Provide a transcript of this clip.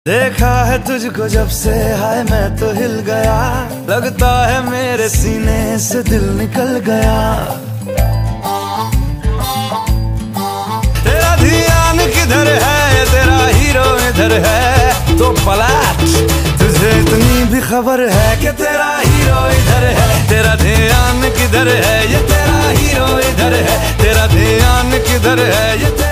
देखा है तुझको जब से हाय मैं तो हिल गया, लगता है मेरे सीने से दिल निकल गया। तेरा ध्यान किधर है, तेरा हीरो इधर है, तो पलट तुझे इतनी भी खबर है कि तेरा हीरो इधर है। तेरा ध्यान किधर है, ये तेरा हीरो इधर है, तेरा ध्यान किधर है, ये